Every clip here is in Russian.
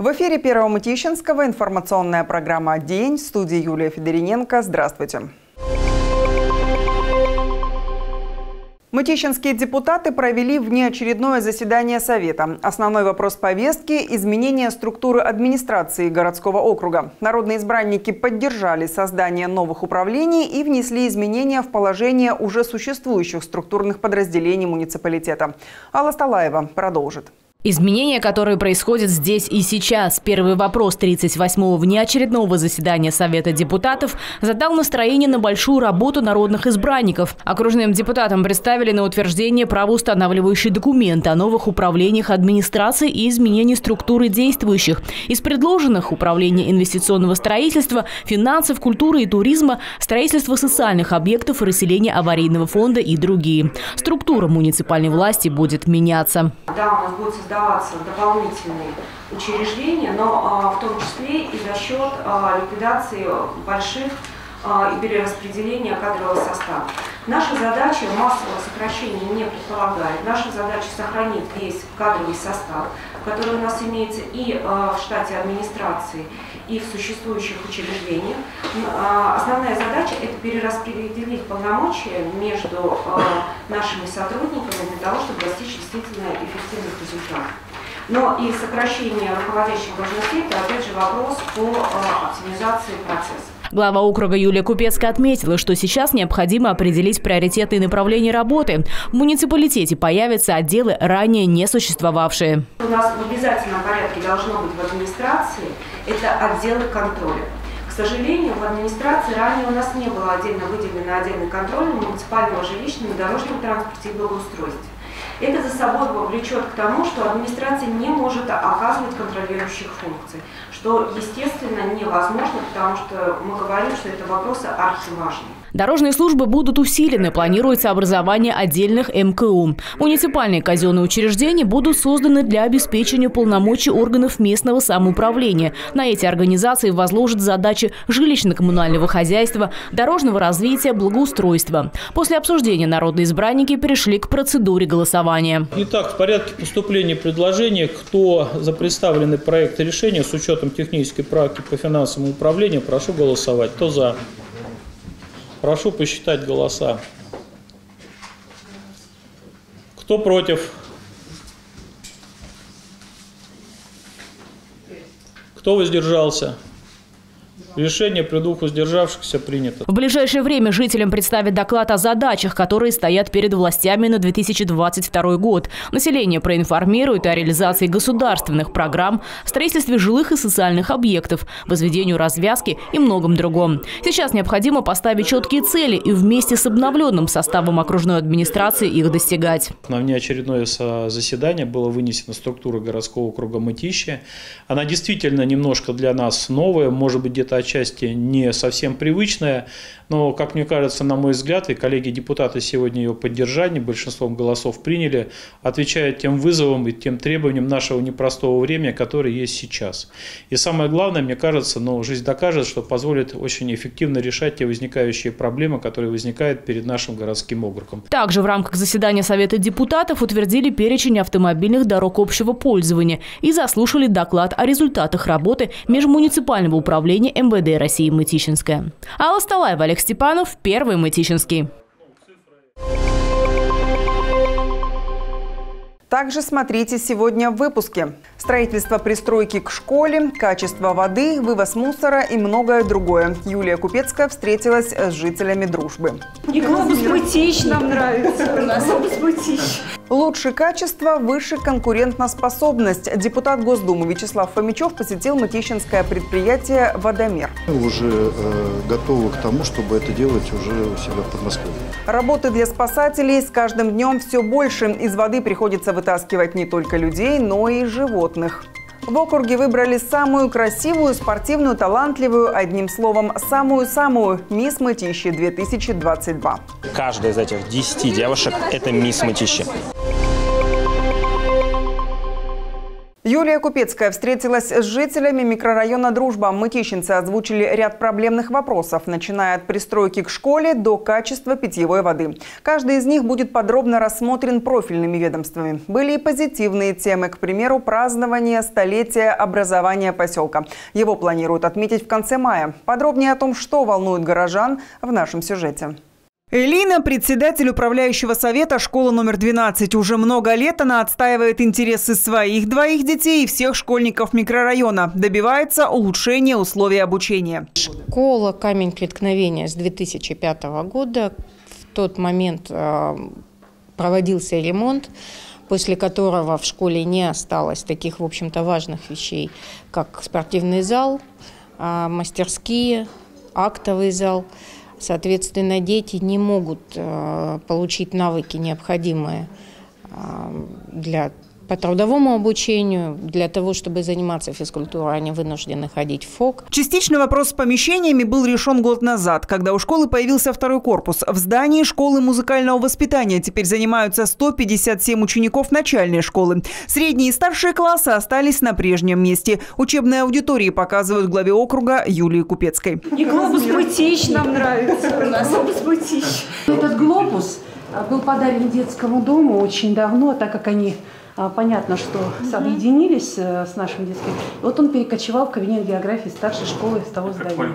В эфире Первого Мытищинского информационная программа «День». В студии Юлия Федориненко. Здравствуйте. Мытищинские депутаты провели внеочередное заседание Совета. Основной вопрос повестки – изменение структуры администрации городского округа. Народные избранники поддержали создание новых управлений и внесли изменения в положение уже существующих структурных подразделений муниципалитета. Алла Сталаева продолжит. Изменения, которые происходят здесь и сейчас. Первый вопрос 38-го внеочередного заседания Совета депутатов задал настроение на большую работу народных избранников. Окружным депутатам представили на утверждение правоустанавливающие документы о новых управлениях администрации и изменении структуры действующих. Из предложенных – управление инвестиционного строительства, финансов, культуры и туризма, строительство социальных объектов и расселение аварийного фонда и другие. Структура муниципальной власти будет меняться. Да, у нас будет создаваться дополнительные учреждения, но в том числе и за счет ликвидации больших и перераспределения кадрового состава. Наша задача массового сокращения не предполагает. Наша задача сохранить весь кадровый состав, который у нас имеется и в штате администрации, и в существующих учреждениях. Основная задача – это перераспределить полномочия между нашими сотрудниками для того, чтобы достичь действительно эффективных результатов. Но и сокращение руководящих должностей – это опять же вопрос по оптимизации процесса. Глава округа Юлия Купецкая отметила, что сейчас необходимо определить приоритетные направления работы. В муниципалитете появятся отделы, ранее не существовавшие. У нас в обязательном порядке должно быть в администрации это отделы контроля. К сожалению, в администрации ранее у нас не было отдельно выделено отдельный контроль муниципального жилищного, дорожного транспорта и благоустройства. Это за собой влечет к тому, что администрация не может оказывать контролирующих функций, что, естественно, невозможно, потому что мы говорим, что это вопросы архиважные. Дорожные службы будут усилены. Планируется образование отдельных МКУ. Муниципальные казенные учреждения будут созданы для обеспечения полномочий органов местного самоуправления. На эти организации возложат задачи жилищно-коммунального хозяйства, дорожного развития, благоустройства. После обсуждения народные избранники перешли к процедуре голосования. Итак, в порядке поступления предложений, кто за представленный проект решения с учетом технической практики по финансовому управлению, прошу голосовать. Кто за? Прошу посчитать голоса. Кто против? Кто воздержался? Решение при двух воздержавшихся принято. В ближайшее время жителям представят доклад о задачах, которые стоят перед властями на 2022 год. Население проинформирует о реализации государственных программ, строительстве жилых и социальных объектов, возведению развязки и многом другом. Сейчас необходимо поставить четкие цели и вместе с обновленным составом окружной администрации их достигать. На внеочередное заседание была вынесена структура городского округа Мытищи. Она действительно немножко для нас новая, может быть, где-то отчасти не совсем привычная, но, как мне кажется, на мой взгляд, и коллеги-депутаты сегодня ее поддержали, большинством голосов приняли, отвечая тем вызовам и тем требованиям нашего непростого времени, которое есть сейчас. И самое главное, мне кажется, жизнь докажет, что позволит очень эффективно решать те возникающие проблемы, которые возникают перед нашим городским округом. Также в рамках заседания Совета депутатов утвердили перечень автомобильных дорог общего пользования и заслушали доклад о результатах работы межмуниципального управления МВД России Мытищинская. Алла Сталаева, Олег Степанов, Первый Мытищинский. Также смотрите сегодня в выпуске. Строительство пристройки к школе, качество воды, вывоз мусора и многое другое. Юлия Купецкая встретилась с жителями Дружбы. И глобус Мытищ нам нравится. У нас глобус Мытищ. Лучше качество, выше конкурентоспособность. Депутат Госдумы Вячеслав Фомичев посетил мытищинское предприятие «Водомер». Мы уже готовы к тому, чтобы это делать уже у себя в Подмосковье. Работы для спасателей с каждым днем все больше. Из воды приходится вытаскивать не только людей, но и животных. В округе выбрали самую красивую, спортивную, талантливую, одним словом, самую-самую мисс Мытищи 2022. Каждая из этих 10 девушек – это мисс Мытищи. Юлия Купецкая встретилась с жителями микрорайона «Дружба». Мытищинцы озвучили ряд проблемных вопросов, начиная от пристройки к школе до качества питьевой воды. Каждый из них будет подробно рассмотрен профильными ведомствами. Были и позитивные темы, к примеру, празднование столетия образования поселка. Его планируют отметить в конце мая. Подробнее о том, что волнует горожан, в нашем сюжете. Элина – председатель управляющего совета школы номер 12. Уже много лет она отстаивает интересы своих двоих детей и всех школьников микрорайона. Добивается улучшения условий обучения. Школа «Камень преткновения» с 2005 года. В тот момент проводился ремонт, после которого в школе не осталось таких, в общем-то, важных вещей, как спортивный зал, мастерские, актовый зал. Соответственно, дети не могут получить навыки, необходимые по трудовому обучению. Для того, чтобы заниматься физкультурой, они вынуждены ходить в ФОК. Частично вопрос с помещениями был решен год назад, когда у школы появился второй корпус. В здании школы музыкального воспитания теперь занимаются 157 учеников начальной школы. Средние и старшие классы остались на прежнем месте. Учебные аудитории показывают главе округа Юлии Купецкой. И глобус Мытищ нам нравится. Глобус Мытищ. Этот глобус был подарен детскому дому очень давно, так как они, понятно, что объединились с нашим детским. Вот он перекочевал в кабинет географии старшей школы с того здания.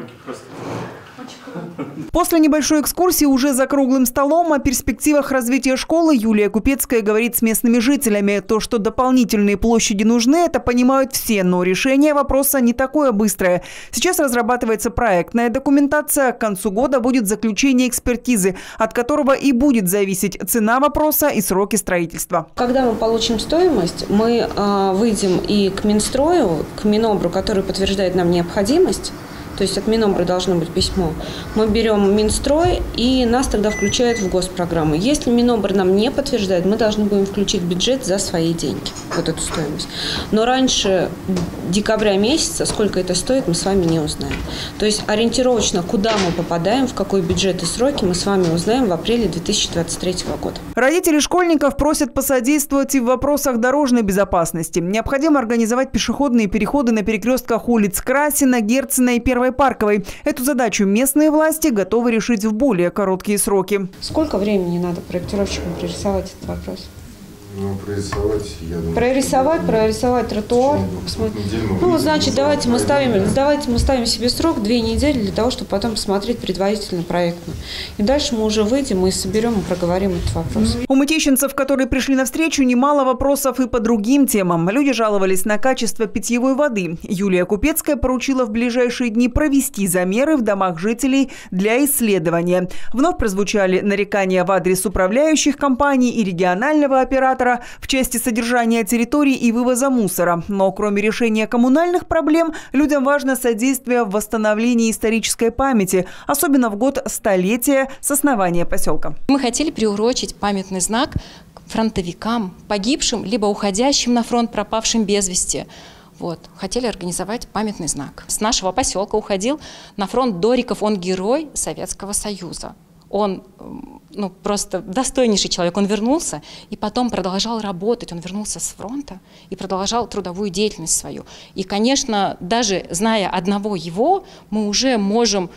После небольшой экскурсии уже за круглым столом о перспективах развития школы Юлия Купецкая говорит с местными жителями. То, что дополнительные площади нужны, это понимают все, но решение вопроса не такое быстрое. Сейчас разрабатывается проектная документация. К концу года будет заключение экспертизы, от которого и будет зависеть цена вопроса и сроки строительства. Когда мы получим стоимость, мы выйдем и к Минстрою, к Минобру, который подтверждает нам необходимость. То есть от Минобра должно быть письмо. Мы берем Минстрой, и нас тогда включают в госпрограмму. Если Минобр нам не подтверждает, мы должны будем включить в бюджет за свои деньги, вот эту стоимость. Но раньше декабря месяца, сколько это стоит, мы с вами не узнаем. То есть ориентировочно, куда мы попадаем, в какой бюджет и сроки, мы с вами узнаем в апреле 2023 года. Родители школьников просят посодействовать и в вопросах дорожной безопасности. Необходимо организовать пешеходные переходы на перекрестках улиц Красина, Герцена и Первой Парковой. Эту задачу местные власти готовы решить в более короткие сроки. Сколько времени надо проектировщикам прорисовать этот вопрос? Прорисовать тротуар. Ну, значит, давайте мы ставим себе срок 2 недели для того, чтобы потом посмотреть предварительно проектно. И дальше мы уже выйдем и соберем и проговорим этот вопрос. У мытищинцев, которые пришли навстречу, немало вопросов и по другим темам. Люди жаловались на качество питьевой воды. Юлия Купецкая поручила в ближайшие дни провести замеры в домах жителей для исследования. Вновь прозвучали нарекания в адрес управляющих компаний и регионального оператора в части содержания территорий и вывоза мусора. Но кроме решения коммунальных проблем, людям важно содействие в восстановлении исторической памяти, особенно в год столетия с основания поселка. Мы хотели приурочить памятный знак фронтовикам, погибшим, либо уходящим на фронт, пропавшим без вести. Хотели организовать памятный знак. С нашего поселка уходил на фронт Дориков, он герой Советского Союза. Он просто достойнейший человек. Он вернулся и потом продолжал работать. Он вернулся с фронта и продолжал трудовую деятельность свою. И, конечно, даже зная одного его, мы уже можем,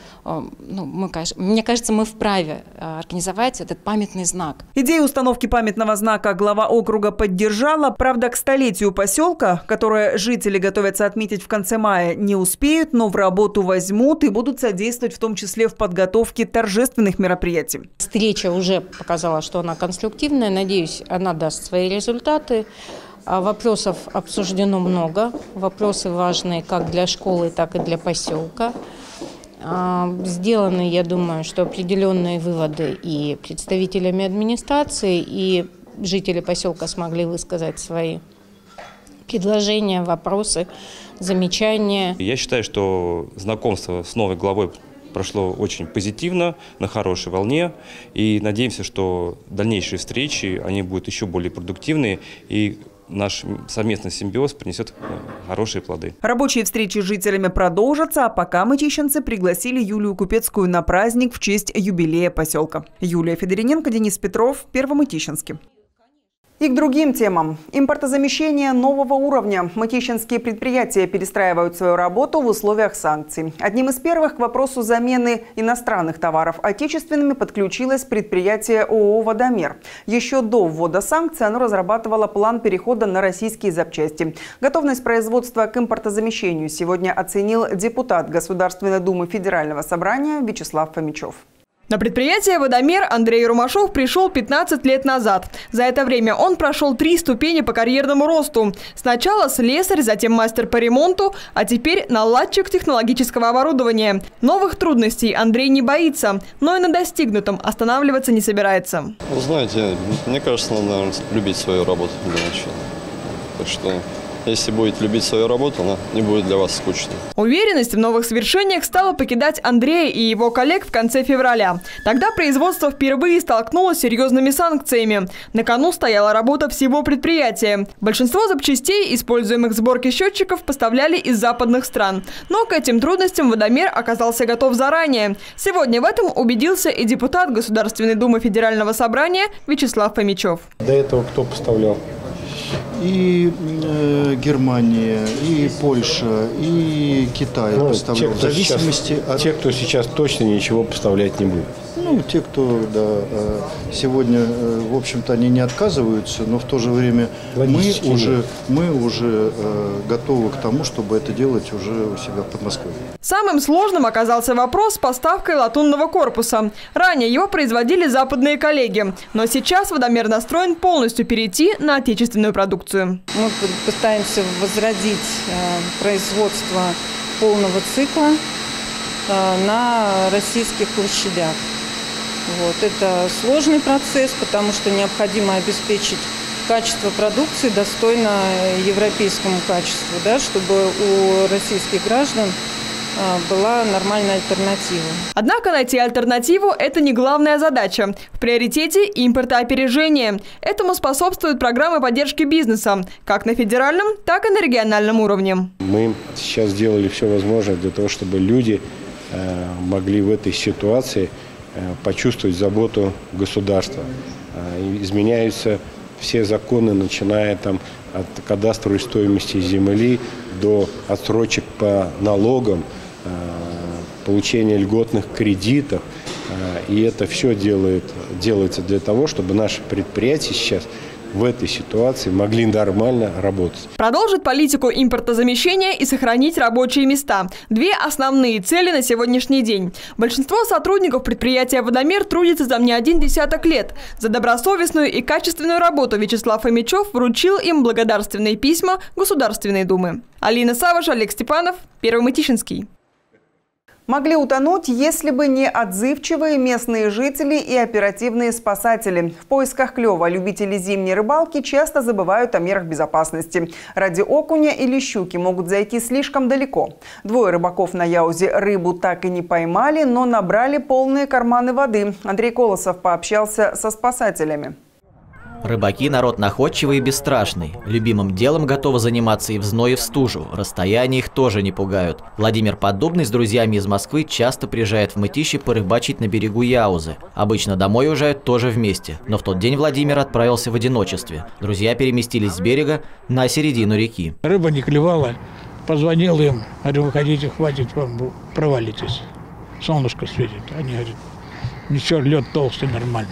мне кажется, мы вправе организовать этот памятный знак. Идею установки памятного знака глава округа поддержала. Правда, к столетию поселка, которое жители готовятся отметить в конце мая, не успеют, но в работу возьмут и будут содействовать в том числе в подготовке торжественных мероприятий. Встреча уже показала, что она конструктивная. Надеюсь, она даст свои результаты. Вопросов обсуждено много. Вопросы важные как для школы, так и для поселка. Сделаны, я думаю, что определенные выводы и представителями администрации, и жители поселка смогли высказать свои предложения, вопросы, замечания. Я считаю, что знакомство с новой главой прошло очень позитивно, на хорошей волне. И надеемся, что дальнейшие встречи, они будут еще более продуктивные. И наш совместный симбиоз принесет хорошие плоды. Рабочие встречи с жителями продолжатся, а пока мытищинцы пригласили Юлию Купецкую на праздник в честь юбилея поселка. Юлия Федорененко, Денис Петров, Первомытищинский. И к другим темам. Импортозамещение нового уровня. Мытищинские предприятия перестраивают свою работу в условиях санкций. Одним из первых к вопросу замены иностранных товаров отечественными подключилось предприятие ООО «Водомер». Еще до ввода санкций оно разрабатывало план перехода на российские запчасти. Готовность производства к импортозамещению сегодня оценил депутат Государственной Думы Федерального собрания Вячеслав Фомичев. На предприятие «Водомер» Андрей Ромашов пришел 15 лет назад. За это время он прошел 3 ступени по карьерному росту. Сначала слесарь, затем мастер по ремонту, а теперь наладчик технологического оборудования. Новых трудностей Андрей не боится, но и на достигнутом останавливаться не собирается. Вы знаете, мне кажется, надо, наверное, любить свою работу для начала. Так что, если будете любить свою работу, она не будет для вас скучной. Уверенность в новых свершениях стала покидать Андрея и его коллег в конце февраля. Тогда производство впервые столкнулось с серьезными санкциями. На кону стояла работа всего предприятия. Большинство запчастей, используемых в сборке счетчиков, поставляли из западных стран. Но к этим трудностям «Водомер» оказался готов заранее. Сегодня в этом убедился и депутат Государственной Думы Федерального собрания Вячеслав Фомичев. До этого кто поставлял? И Германия, и Польша, и Китай поставляют. В зависимости от... Те, кто сейчас точно ничего поставлять не будет. Ну, те, кто, да, сегодня, в общем-то, они не отказываются, но в то же время мы уже готовы к тому, чтобы это делать уже у себя в Подмосковье. Самым сложным оказался вопрос с поставкой латунного корпуса. Ранее его производили западные коллеги, но сейчас «Водомер» настроен полностью перейти на отечественную продукцию. Мы пытаемся возродить производство полного цикла на российских площадях. Вот. Это сложный процесс, потому что необходимо обеспечить качество продукции достойно европейскому качеству, да, чтобы у российских граждан была нормальная альтернатива. Однако найти альтернативу – это не главная задача. В приоритете импортоопережение. Этому способствуют программы поддержки бизнеса, как на федеральном, так и на региональном уровне. Мы сейчас сделали все возможное для того, чтобы люди могли в этой ситуации почувствовать заботу государства. Изменяются все законы, начиная от кадастровой стоимости земли до отсрочек по налогам, получения льготных кредитов. И это все делается для того, чтобы наши предприятия сейчас в этой ситуации могли нормально работать. Продолжить политику импортозамещения и сохранить рабочие места. 2 основные цели на сегодняшний день. Большинство сотрудников предприятия «Водомер» трудится там не 1 десяток лет. За добросовестную и качественную работу Вячеслав Фомичев вручил им благодарственные письма Государственной Думы. Алина Саваш, Олег Степанов, Первый Мытищинский. Могли утонуть, если бы не отзывчивые местные жители и оперативные спасатели. В поисках клёва любители зимней рыбалки часто забывают о мерах безопасности. Ради окуня или щуки могут зайти слишком далеко. 2 рыбаков на Яузе рыбу так и не поймали, но набрали полные карманы воды. Андрей Колосов пообщался со спасателями. Рыбаки – народ находчивый и бесстрашный. Любимым делом готовы заниматься и в зной, и в стужу. Расстояния их тоже не пугают. Владимир Поддубный с друзьями из Москвы часто приезжает в Мытищи порыбачить на берегу Яузы. Обычно домой уезжают тоже вместе. Но в тот день Владимир отправился в одиночестве. Друзья переместились с берега на середину реки. Рыба не клевала. Позвонил им. Говорю, выходите, хватит, вам провалитесь. Солнышко светит. Они говорят, ничего, лед толстый, нормально.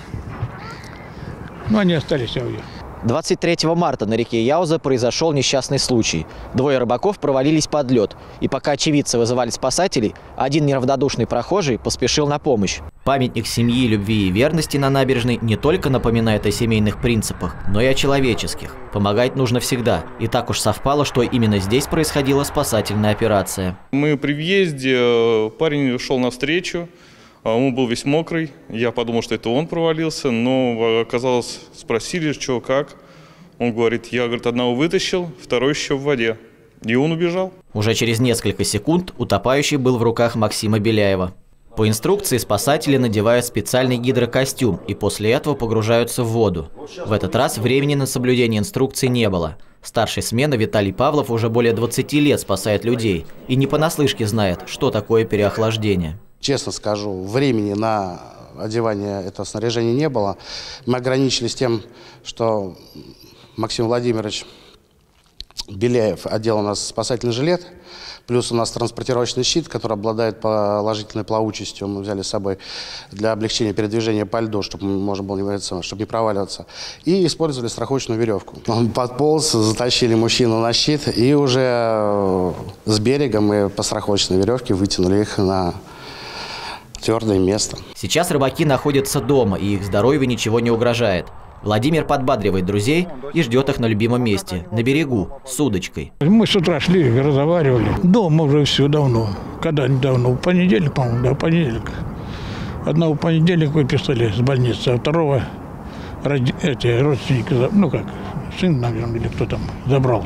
Но они остались, я уехал. 23 марта на реке Яуза произошел несчастный случай. 2 рыбаков провалились под лед. И пока очевидцы вызывали спасателей, один неравнодушный прохожий поспешил на помощь. Памятник семьи, любви и верности на набережной не только напоминает о семейных принципах, но и о человеческих. Помогать нужно всегда. И так уж совпало, что именно здесь происходила спасательная операция. Мы при въезде, парень шел навстречу. Он был весь мокрый, я подумал, что это он провалился, но оказалось, спросили, что, как. Он говорит, я, одного вытащил, 2 еще в воде. И он убежал. Уже через несколько секунд утопающий был в руках Максима Беляева. По инструкции спасатели надевают специальный гидрокостюм и после этого погружаются в воду. В этот раз времени на соблюдение инструкции не было. Старший смены Виталий Павлов уже более 20 лет спасает людей и не понаслышке знает, что такое переохлаждение. Честно скажу, времени на одевания этого снаряжения не было. Мы ограничились тем, что Максим Владимирович Беляев одел у нас спасательный жилет, плюс у нас транспортировочный щит, который обладает положительной плавучестью. Мы взяли с собой для облегчения передвижения по льду, чтобы можно было чтобы не проваливаться. И использовали страховочную веревку. Он подполз, затащили мужчину на щит, и уже с берега мы по страховочной веревке вытянули их на твердое место. Сейчас рыбаки находятся дома, и их здоровью ничего не угрожает. Владимир подбадривает друзей и ждет их на любимом месте, на берегу, с удочкой. Мы с утра шли, разговаривали. Дома уже все давно. Когда недавно? В понедельник, по-моему, да, в понедельник. Одного понедельника выписали с больницы, а второго эти родственники, ну как, сын, наверное, или кто там, забрал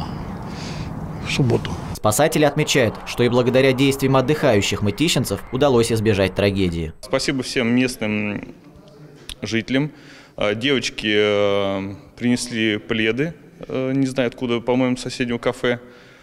в субботу. Спасатели отмечают, что и благодаря действиям отдыхающих мытищенцев удалось избежать трагедии. Спасибо всем местным жителям. Девочки принесли пледы, не знаю откуда, по-моему, с соседнего кафе.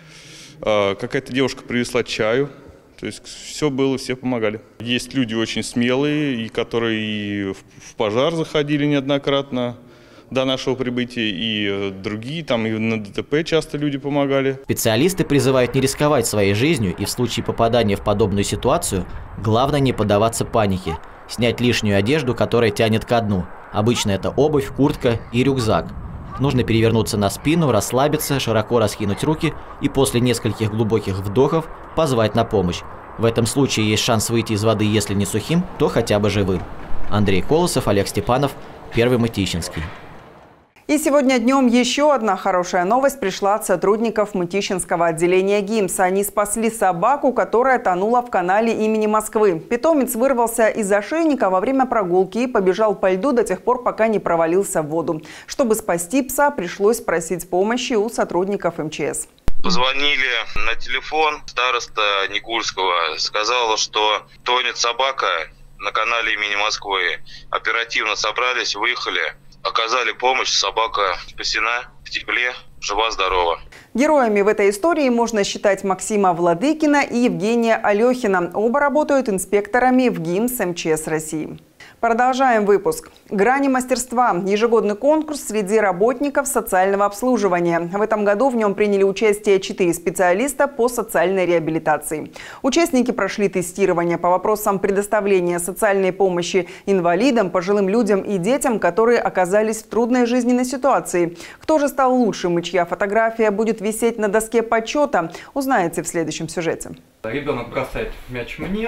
Какая-то девушка привезла чаю. То есть все было, все помогали. Есть люди очень смелые, и которые и в пожар заходили неоднократно до нашего прибытия, и другие, там и на ДТП часто люди помогали. Специалисты призывают не рисковать своей жизнью и в случае попадания в подобную ситуацию главное не поддаваться панике, снять лишнюю одежду, которая тянет ко дну. Обычно это обувь, куртка и рюкзак. Нужно перевернуться на спину, расслабиться, широко раскинуть руки и после нескольких глубоких вдохов позвать на помощь. В этом случае есть шанс выйти из воды, если не сухим, то хотя бы живым. Андрей Колосов, Олег Степанов, Первый Мытищинский. И сегодня днем еще одна хорошая новость пришла от сотрудников Мытищинского отделения ГИМС. Они спасли собаку, которая тонула в канале имени Москвы. Питомец вырвался из ошейника во время прогулки и побежал по льду до тех пор, пока не провалился в воду. Чтобы спасти пса, пришлось просить помощи у сотрудников МЧС. Позвонили на телефон староста Никульского, сказала, что тонет собака на канале имени Москвы. Оперативно собрались, выехали. Оказали помощь, собака спасена, в тепле, жива-здорова. Героями в этой истории можно считать Максима Владыкина и Евгения Алехина. Оба работают инспекторами в ГИМС МЧС России. Продолжаем выпуск. «Грани мастерства» – ежегодный конкурс среди работников социального обслуживания. В этом году в нем приняли участие 4 специалиста по социальной реабилитации. Участники прошли тестирование по вопросам предоставления социальной помощи инвалидам, пожилым людям и детям, которые оказались в трудной жизненной ситуации. Кто же стал лучшим и чья фотография будет висеть на доске почета, узнаете в следующем сюжете. Ребенок бросает мяч мне,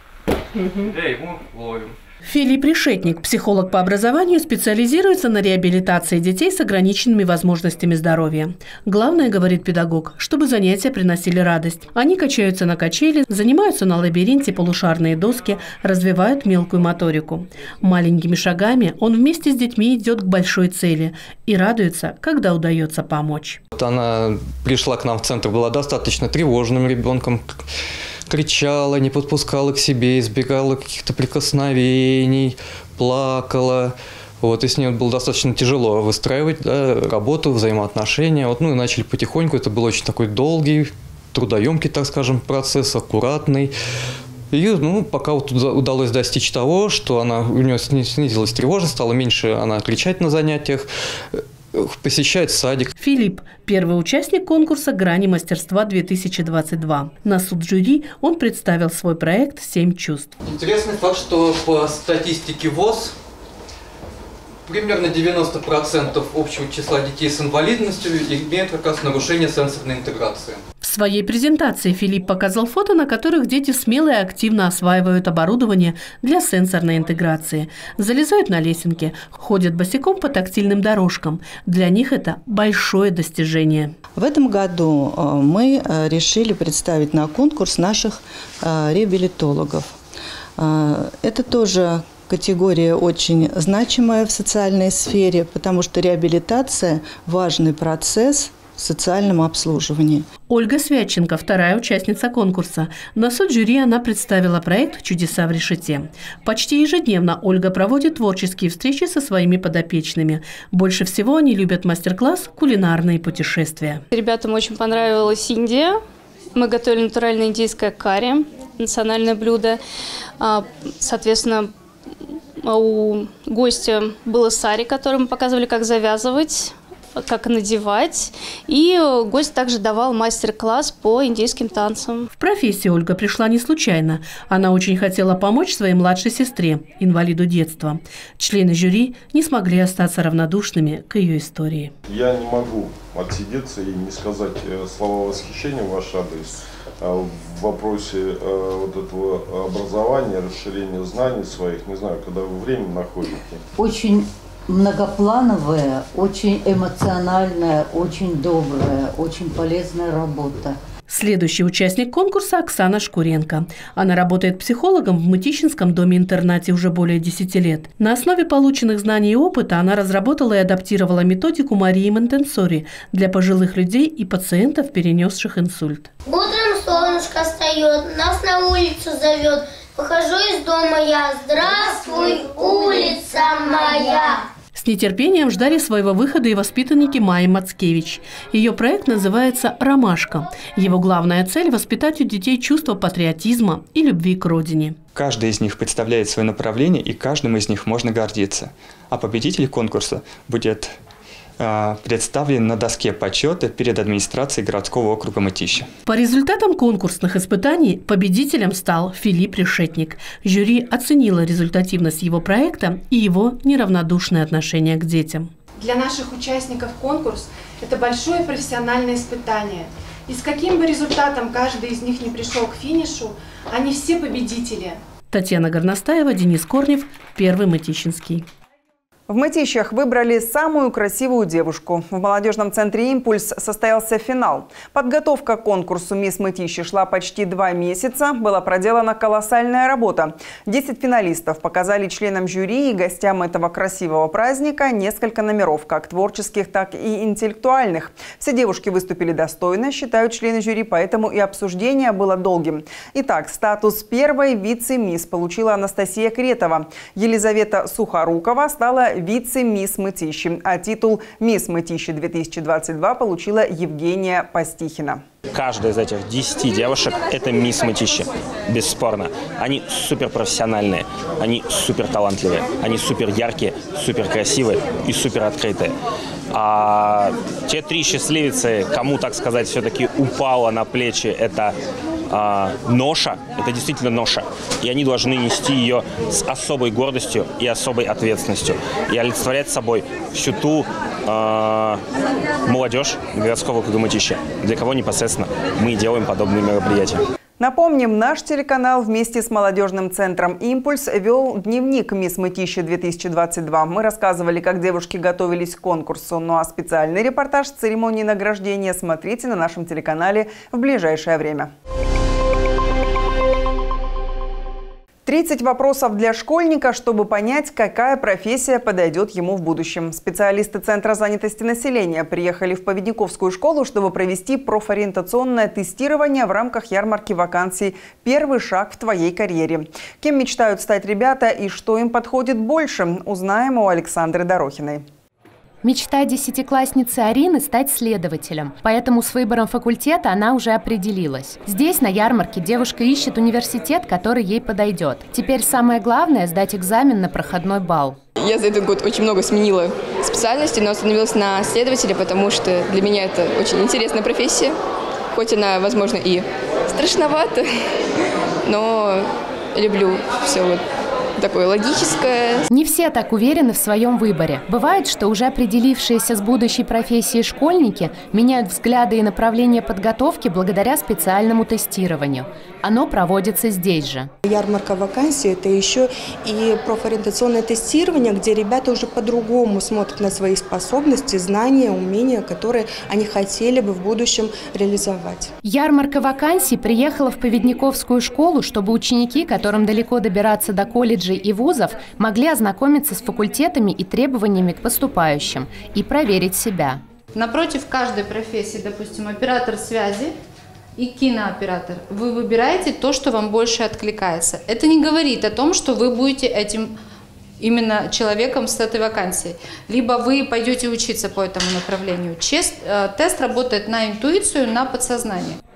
я его ловим. Филипп Решетник, психолог по образованию, специализируется на реабилитации детей с ограниченными возможностями здоровья. Главное, говорит педагог, чтобы занятия приносили радость. Они качаются на качели, занимаются на лабиринте полушарные доски, развивают мелкую моторику. Маленькими шагами он вместе с детьми идет к большой цели и радуется, когда удается помочь. Она пришла к нам в центр, была достаточно тревожным ребенком. Кричала, не подпускала к себе, избегала каких-то прикосновений, плакала. Вот, и с ней было достаточно тяжело выстраивать работу, взаимоотношения. Вот, ну и начали потихоньку. Это был очень такой долгий, трудоемкий, так скажем, процесс, аккуратный. И пока вот удалось достичь того, что у нее снизилась тревожность, стало меньше она кричать на занятиях, посещает садик. Филипп – первый участник конкурса «Грани мастерства-2022». На суд жюри он представил свой проект «7 чувств». Интересный факт, что по статистике ВОЗ примерно 90% общего числа детей с инвалидностью имеют как раз нарушение сенсорной интеграции. В своей презентации Филипп показал фото, на которых дети смело и активно осваивают оборудование для сенсорной интеграции. Залезают на лесенки, ходят босиком по тактильным дорожкам. Для них это большое достижение. В этом году мы решили представить на конкурс наших реабилитологов. Это тоже категория очень значимая в социальной сфере, потому что реабилитация – важный процесс в социальном обслуживании. Ольга Святченко, вторая участница конкурса. На суд жюри она представила проект «Чудеса в решете». Почти ежедневно Ольга проводит творческие встречи со своими подопечными. Больше всего они любят мастер-класс «Кулинарные путешествия». Ребятам очень понравилась Индия. Мы готовили натуральное индийское карри, национальное блюдо. Соответственно, у гостя было сари, который мы показывали, как завязывать, как надевать. И гость также давал мастер-класс по индийским танцам. В профессию Ольга пришла не случайно. Она очень хотела помочь своей младшей сестре, инвалиду детства. Члены жюри не смогли остаться равнодушными к ее истории. Я не могу отсидеться и не сказать слова восхищения в ваш адрес в вопросе вот этого образования, расширения знаний своих. Не знаю, когда вы время находите. Очень многоплановая, очень эмоциональная, очень добрая, очень полезная работа. Следующий участник конкурса – Оксана Шкуренко. Она работает психологом в Мытищинском доме-интернате уже более 10 лет. На основе полученных знаний и опыта она разработала и адаптировала методику Марии Монтессори для пожилых людей и пациентов, перенесших инсульт. Утром солнышко встает, нас на улицу зовет. Выхожу из дома я, здравствуй, улица моя. С нетерпением ждали своего выхода и воспитанники Майи Мацкевич. Ее проект называется «Ромашка». Его главная цель – воспитать у детей чувство патриотизма и любви к родине. Каждый из них представляет свое направление, и каждым из них можно гордиться. А победитель конкурса будет представлен на доске почета перед администрацией городского округа Мытищи. По результатам конкурсных испытаний победителем стал Филипп Решетник. Жюри оценило результативность его проекта и его неравнодушное отношение к детям. Для наших участников конкурс – это большое профессиональное испытание. И с каким бы результатом каждый из них не пришел к финишу, они все победители. Татьяна Горностаева, Денис Корнев, Первый Мытищинский. В Мытищах выбрали самую красивую девушку. В молодежном центре «Импульс» состоялся финал. Подготовка к конкурсу «Мисс Мытищи» шла почти 2 месяца. Была проделана колоссальная работа. 10 финалистов показали членам жюри и гостям этого красивого праздника несколько номеров, как творческих, так и интеллектуальных. Все девушки выступили достойно, считают члены жюри, поэтому и обсуждение было долгим. Итак, статус первой вице-мисс получила Анастасия Кретова. Елизавета Сухорукова стала вице-мисс Мытищи, а титул «Мисс Мытищи-2022» получила Евгения Пастихина. Каждая из этих 10 девушек – это мисс Мытищи, бесспорно. Они суперпрофессиональные, они суперталантливые, они супер яркие, супер красивые и супер открытые. А те 3 счастливицы, кому, так сказать, все-таки упало на плечи это ноша, это действительно ноша. И они должны нести ее с особой гордостью и особой ответственностью. И олицетворять собой всю ту молодежь городского округа Мытищи, для кого непосредственно мы делаем подобные мероприятия. Напомним, наш телеканал вместе с молодежным центром «Импульс» вел дневник «Мисс Мытищи-2022». Мы рассказывали, как девушки готовились к конкурсу. Ну а специальный репортаж с церемонии награждения смотрите на нашем телеканале в ближайшее время. 30 вопросов для школьника, чтобы понять, какая профессия подойдет ему в будущем. Специалисты Центра занятости населения приехали в Поведниковскую школу, чтобы провести профориентационное тестирование в рамках ярмарки вакансий «Первый шаг в твоей карьере». Кем мечтают стать ребята и что им подходит больше, узнаем у Александры Дорохиной. Мечта десятиклассницы Арины – стать следователем. Поэтому с выбором факультета она уже определилась. Здесь, на ярмарке, девушка ищет университет, который ей подойдет. Теперь самое главное – сдать экзамен на проходной балл. Я за этот год очень много сменила специальностей, но остановилась на следователе, потому что для меня это очень интересная профессия. Хоть она, возможно, и страшновата, но люблю все вот такое логическое. Не все так уверены в своем выборе. Бывает, что уже определившиеся с будущей профессией школьники меняют взгляды и направление подготовки благодаря специальному тестированию. Оно проводится здесь же. Ярмарка вакансий – это еще и профориентационное тестирование, где ребята уже по-другому смотрят на свои способности, знания, умения, которые они хотели бы в будущем реализовать. Ярмарка вакансий приехала в Поведниковскую школу, чтобы ученики, которым далеко добираться до колледжей и вузов, могли ознакомиться с факультетами и требованиями к поступающим и проверить себя. Напротив каждой профессии, допустим, оператор связи и кинооператор, вы выбираете то, что вам больше откликается. Это не говорит о том, что вы будете этим именно человеком с этой вакансией. Либо вы пойдете учиться по этому направлению. Тест работает на интуицию, на подсознание.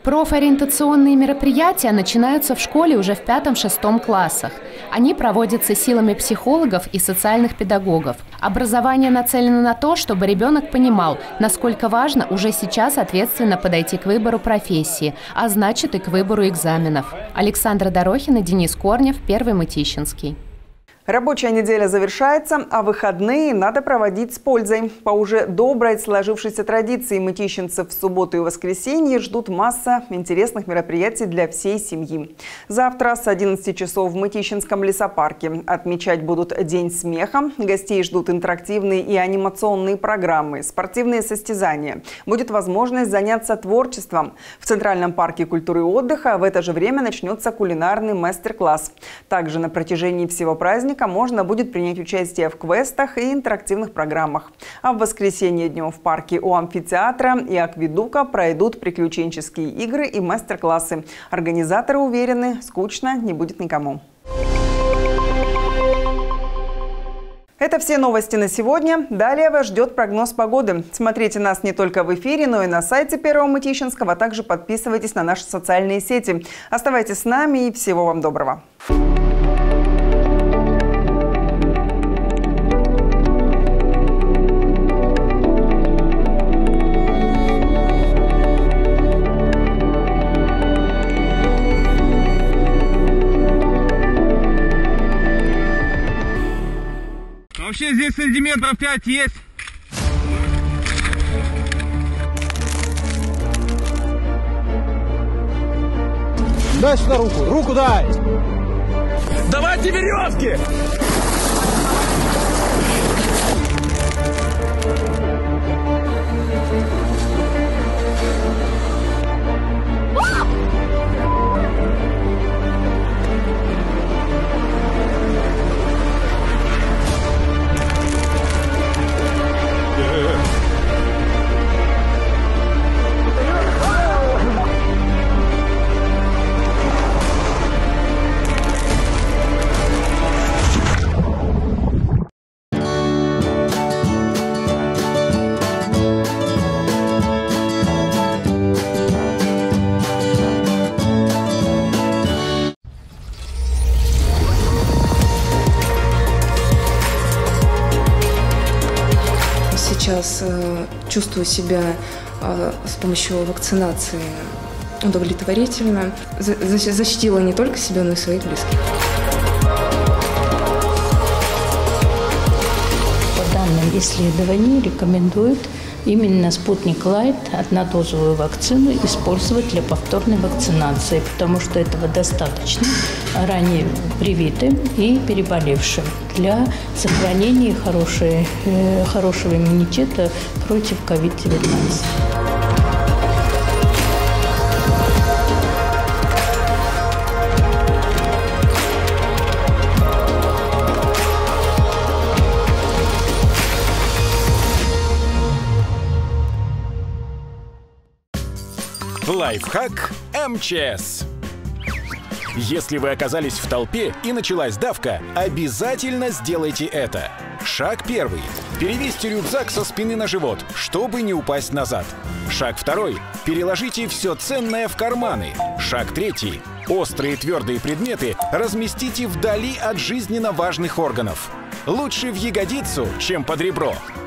Профориентационные мероприятия начинаются в школе уже в 5-6 классах. Они проводятся силами психологов и социальных педагогов. Образование нацелено на то, чтобы ребенок понимал, насколько важно уже сейчас ответственно подойти к выбору профессии, а значит и к выбору экзаменов. Александра Дорохина, Денис Корнев, Первый Мытищинский. Рабочая неделя завершается, а выходные надо проводить с пользой. По уже доброй сложившейся традиции мытищинцев в субботу и воскресенье ждут масса интересных мероприятий для всей семьи. Завтра с 11 часов в Мытищинском лесопарке отмечать будут День смеха. Гостей ждут интерактивные и анимационные программы, спортивные состязания. Будет возможность заняться творчеством. В Центральном парке культуры и отдыха в это же время начнется кулинарный мастер-класс. Также на протяжении всего праздника можно будет принять участие в квестах и интерактивных программах. А в воскресенье днем в парке у амфитеатра и акведука пройдут приключенческие игры и мастер-классы. Организаторы уверены, скучно не будет никому. Это все новости на сегодня. Далее вас ждет прогноз погоды. Смотрите нас не только в эфире, но и на сайте Первого Мытищинского. А также подписывайтесь на наши социальные сети. Оставайтесь с нами и всего вам доброго. Вообще здесь сантиметров 5 есть. Дай сюда руку, руку дай! Давайте веревки! Сейчас чувствую себя с помощью вакцинации удовлетворительно. Защитила не только себя, но и своих близких. По данным исследований рекомендуют именно «Спутник Лайт», однодозовую вакцину, использовать для повторной вакцинации, потому что этого достаточно ранее привитым и переболевшим для сохранения хорошего иммунитета против COVID-19. Лайфхак МЧС. Если вы оказались в толпе и началась давка, обязательно сделайте это. Шаг первый. Перевесьте рюкзак со спины на живот, чтобы не упасть назад. Шаг второй. Переложите все ценное в карманы. Шаг третий. Острые твердые предметы разместите вдали от жизненно важных органов. Лучше в ягодицу, чем под ребро.